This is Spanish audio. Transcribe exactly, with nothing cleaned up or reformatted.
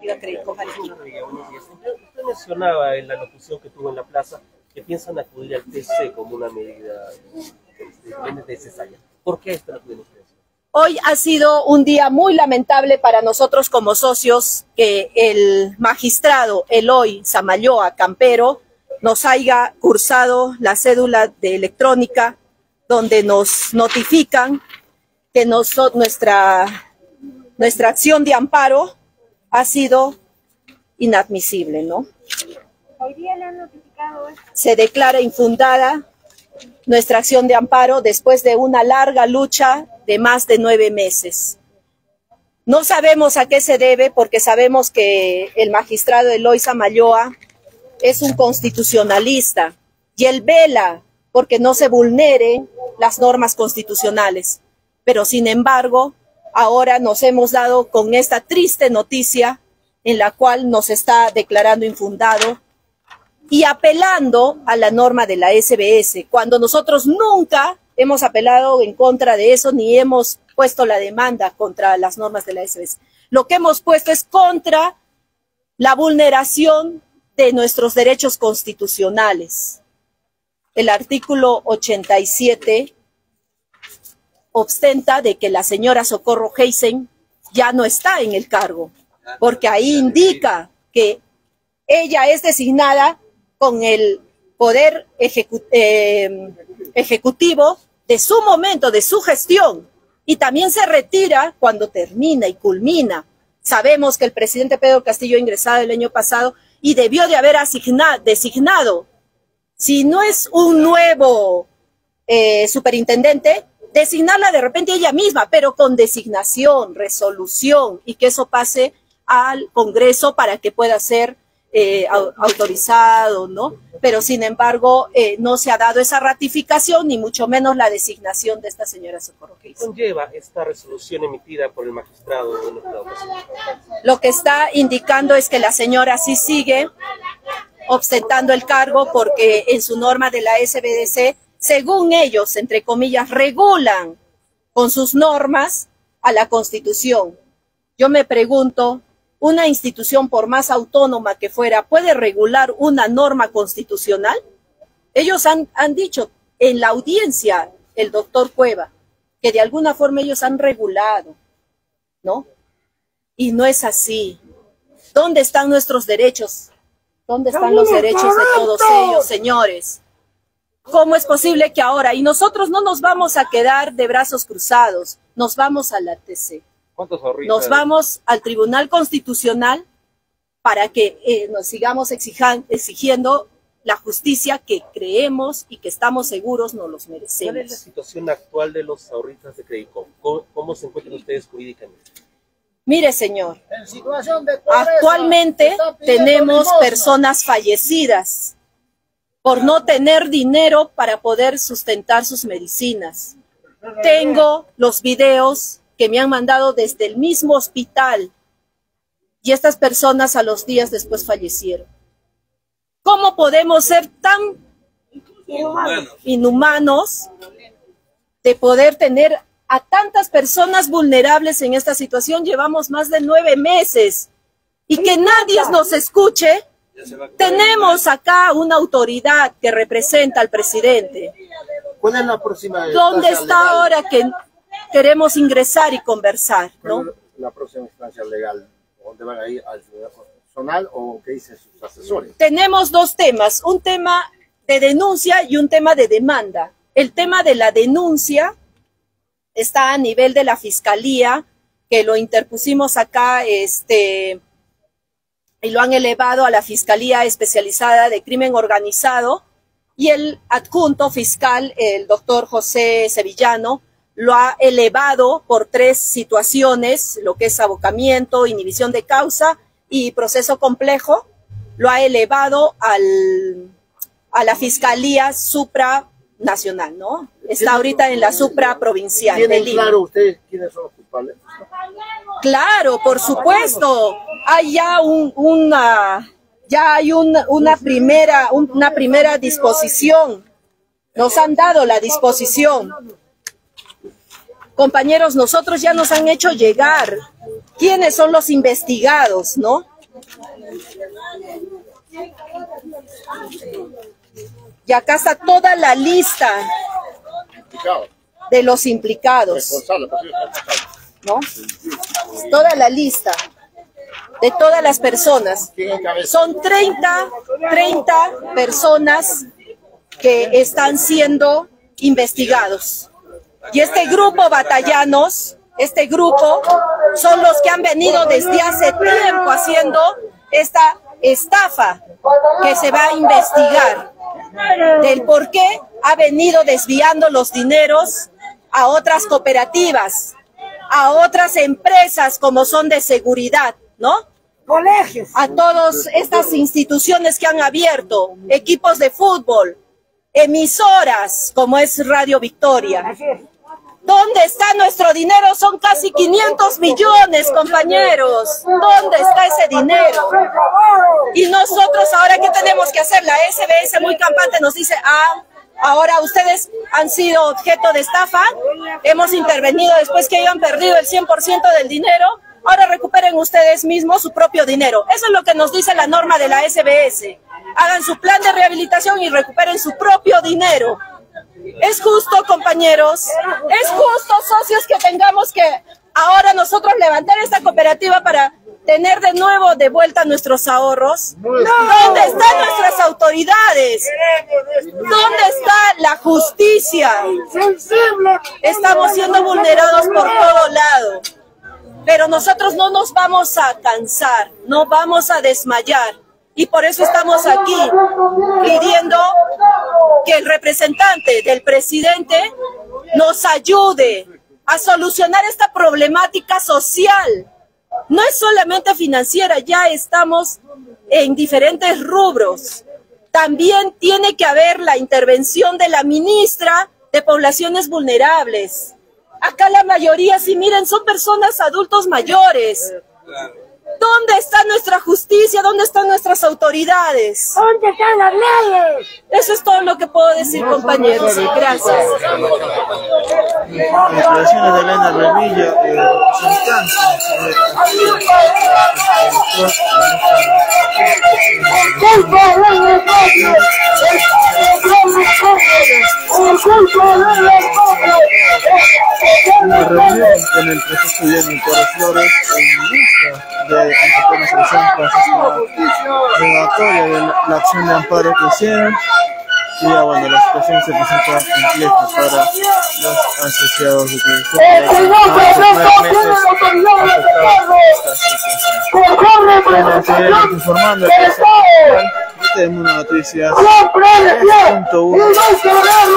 cooperativa Credicom Arequipa. Usted mencionaba en la locución que tuvo en la plaza que piensan acudir al T C como una medida necesaria. ¿Por qué esto lo piden ustedes? Hoy ha sido un día muy lamentable para nosotros como socios que el magistrado Eloy Samayoa Campero nos haya cursado la cédula de electrónica donde nos notifican que nos, nuestra, nuestra acción de amparo ha sido inadmisible, ¿no? Hoy día le han notificado esto. Se declara infundada nuestra acción de amparo después de una larga lucha de más de nueve meses. No sabemos a qué se debe porque sabemos que el magistrado Eloy Samayoa es un constitucionalista y él vela porque no se vulneren las normas constitucionales. Pero sin embargo, ahora nos hemos dado con esta triste noticia en la cual nos está declarando infundado y apelando a la norma de la S B S, cuando nosotros nunca hemos apelado en contra de eso, ni hemos puesto la demanda contra las normas de la S B S. Lo que hemos puesto es contra la vulneración de nuestros derechos constitucionales. El artículo ochenta y siete ostenta de que la señora Socorro Heisen ya no está en el cargo, porque ahí indica que ella es designada con el poder ejecu eh, ejecutivo de su momento, de su gestión, y también se retira cuando termina y culmina. Sabemos que el presidente Pedro Castillo ha ingresado el año pasado y debió de haber asignado, designado, si no es un nuevo eh, superintendente, designarla de repente ella misma, pero con designación, resolución, y que eso pase al Congreso para que pueda ser eh, autorizado, ¿no? Pero sin embargo, eh, no se ha dado esa ratificación, ni mucho menos la designación de esta señora Socorro Heisen. ¿Qué conlleva esta resolución emitida por el magistrado de nuestra ocasión? Lo que está indicando es que la señora sí sigue ostentando el cargo porque en su norma de la S B D C, según ellos, entre comillas, regulan con sus normas a la Constitución. Yo me pregunto, ¿una institución, por más autónoma que fuera, puede regular una norma constitucional? Ellos han, han dicho en la audiencia, el doctor Cueva, que de alguna forma ellos han regulado, ¿no? Y no es así. ¿Dónde están nuestros derechos? ¿Dónde están los derechos de todos ellos, señores? ¿Cómo es posible que ahora, y nosotros no nos vamos a quedar de brazos cruzados, nos vamos a la T C, nos vamos al Tribunal Constitucional para que eh, nos sigamos exijan, exigiendo la justicia que creemos y que estamos seguros nos los merecemos? ¿Cuál es la situación actual de los ahorristas de Credicom? ¿Cómo, cómo se encuentran ustedes jurídicamente? Mire, señor, actualmente tenemos personas fallecidas por no tener dinero para poder sustentar sus medicinas. Tengo los videos que me han mandado desde el mismo hospital y estas personas a los días después fallecieron. ¿Cómo podemos ser tan inhumanos, inhumanos de poder tener a tantas personas vulnerables en esta situación? Llevamos más de nueve meses y que nadie nos escuche. Tenemos acá una autoridad que representa al presidente. ¿Cuál es la próxima? ¿Dónde está legal? Ahora que queremos ingresar y conversar, ¿no? La próxima instancia legal, ¿dónde van a ir? ¿Al Tribunal Constitucional o qué dicen sus asesores? Tenemos dos temas, un tema de denuncia y un tema de demanda. El tema de la denuncia está a nivel de la Fiscalía, que lo interpusimos acá, este, y lo han elevado a la Fiscalía Especializada de Crimen Organizado, y el adjunto fiscal, el doctor José Sevillano, lo ha elevado por tres situaciones, lo que es abocamiento, inhibición de causa y proceso complejo, lo ha elevado al, a la Fiscalía Supranacional, ¿no? Está ahorita en la supraprovincial. ¿Tienen claro ustedes quiénes son los culpables? Claro, por supuesto. Hay ya un, una, ya hay una, una primera, una primera disposición. Nos han dado la disposición. Compañeros, nosotros ya nos han hecho llegar quiénes son los investigados, ¿no? Y acá está toda la lista de los implicados, ¿no? Toda la lista de todas las personas. Son treinta, treinta personas que están siendo investigados. Y este grupo batallanos, este grupo, son los que han venido desde hace tiempo haciendo esta estafa que se va a investigar. Del por qué ha venido desviando los dineros a otras cooperativas, a otras empresas como son de seguridad, ¿no? Colegios. A todas estas instituciones que han abierto, equipos de fútbol, emisoras como es Radio Victoria. Así es. ¿Dónde está nuestro dinero? Son casi quinientos millones, compañeros. ¿Dónde está ese dinero? Y nosotros ahora, ¿qué tenemos que hacer? La S B S muy campante nos dice, ah, ahora ustedes han sido objeto de estafa, hemos intervenido después que hayan perdido el cien por ciento del dinero, ahora recuperen ustedes mismos su propio dinero. Eso es lo que nos dice la norma de la S B S. Hagan su plan de rehabilitación y recuperen su propio dinero. Es justo, compañeros, es justo, socios, que tengamos que ahora nosotros levantar esta cooperativa para tener de nuevo de vuelta nuestros ahorros. ¿Dónde están nuestras autoridades? ¿Dónde está la justicia? Estamos siendo vulnerados por todo lado. Pero nosotros no nos vamos a cansar, no vamos a desmayar. Y por eso estamos aquí pidiendo que el representante del presidente nos ayude a solucionar esta problemática social. No es solamente financiera, ya estamos en diferentes rubros. También tiene que haber la intervención de la ministra de Poblaciones Vulnerables. Acá la mayoría, si miren, son personas adultos mayores. ¿Dónde está nuestra justicia? ¿Dónde están nuestras autoridades? ¿Dónde están las leyes? Eso es todo lo que puedo decir, compañeros. Gracias. Declaraciones de Elena Remilla, representante una reunión con el prefecto Guillermo Torres Flores en vista de anteconocerción revocatoria de la, la acción de amparo que hicieron. Y ya bueno, la situación se presenta compleja para los asociados de Bueno, seguiremos informando. Tenemos una noticia. punto uno.